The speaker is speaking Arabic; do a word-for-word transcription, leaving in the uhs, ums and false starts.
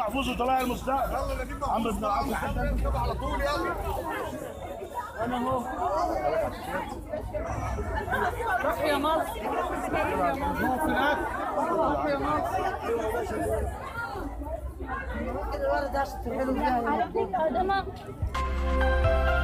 محفوظ وطلائع المستقبل. يلا نجيب عمرو محفوظ بن بقى العاص ونركب على طول. يلا انا اهو. روح يا مصر، روح هناك، روح يا مصر. الولد ده حلو جدا.